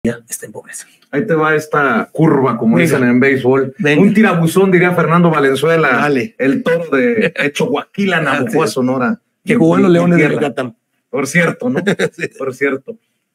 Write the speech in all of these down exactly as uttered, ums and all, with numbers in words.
está en pobreza. Ahí te va esta curva, como Venga. dicen en béisbol. Venga. Un tirabuzón, diría Fernando Valenzuela. Dale. El toro de Choaquila, Navojoa, Sonora. Que jugó en los Leones de Yucatán. Por cierto, ¿no? Sí. Por cierto.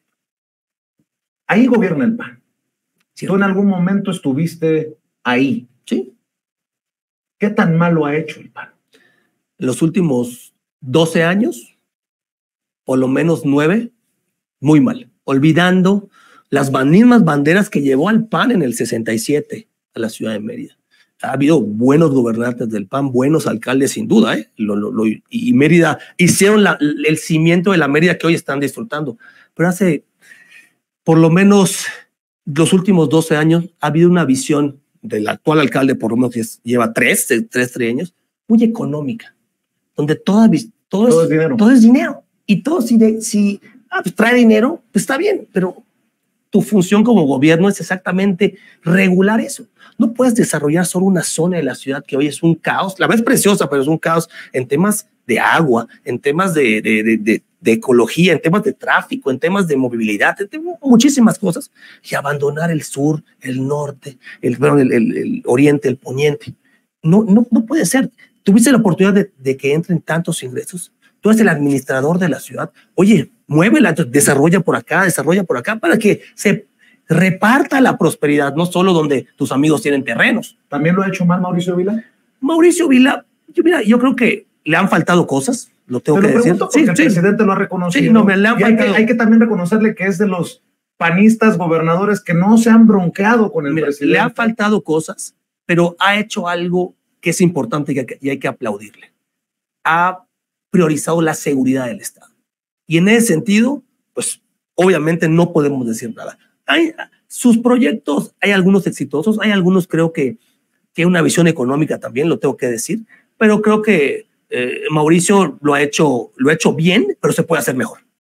Ahí gobierna el P A N. Sí. Tú en algún momento estuviste ahí. Sí. ¿Qué tan mal lo ha hecho el P A N? Los últimos doce años, por lo menos nueve, muy mal. Olvidando las mismas banderas que llevó al P A N en el sesenta y siete a la ciudad de Mérida. Ha habido buenos gobernantes del P A N, buenos alcaldes sin duda, ¿eh? Lo, lo, lo, y Mérida hicieron la, el cimiento de la Mérida que hoy están disfrutando. Pero hace por lo menos los últimos doce años ha habido una visión del actual alcalde, por lo menos que lleva tres, tres, tres años, muy económica, donde toda, todo, todo, es, es dinero. todo es dinero. Y todo si, de, si ah, pues trae dinero, pues está bien, pero tu función como gobierno es exactamente regular eso. No puedes desarrollar solo una zona de la ciudad que hoy es un caos. La ves preciosa, pero es un caos en temas de agua, en temas de, de, de, de, de ecología, en temas de tráfico, en temas de movilidad, en temas, muchísimas cosas. Y abandonar el sur, el norte, el, el, el, el oriente, el poniente. No, no, no puede ser. Tuviste la oportunidad de, de que entren tantos ingresos. Tú eres el administrador de la ciudad. Oye, muévela, desarrolla por acá, desarrolla por acá para que se reparta la prosperidad, no solo donde tus amigos tienen terrenos. ¿También lo ha hecho mal Mauricio Vila? Mauricio Vila, yo, mira, yo creo que le han faltado cosas, lo tengo Te que lo decir. Porque sí, el sí. presidente lo ha reconocido. Sí, no, me le han y hay faltado. que, hay que también reconocerle que es de los panistas gobernadores que no se han bronqueado con el mira, presidente. Le han faltado cosas, pero ha hecho algo que es importante y, que, y hay que aplaudirle. Ha priorizado la seguridad del Estado. Y en ese sentido, pues obviamente no podemos decir nada. Hay, sus proyectos, hay algunos exitosos, hay algunos creo que tiene una visión económica también, lo tengo que decir, pero creo que eh, Mauricio lo ha hecho, lo ha hecho bien, pero se puede hacer mejor.